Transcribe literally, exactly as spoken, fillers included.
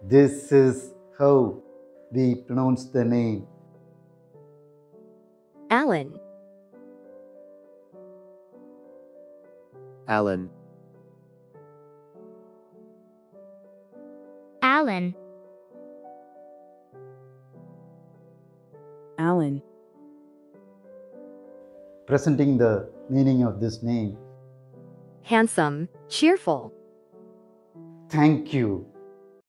This is how we pronounce the name. Allan, Allan, Allan, Allan, Presenting the meaning of this name. handsome, cheerful. Thank you.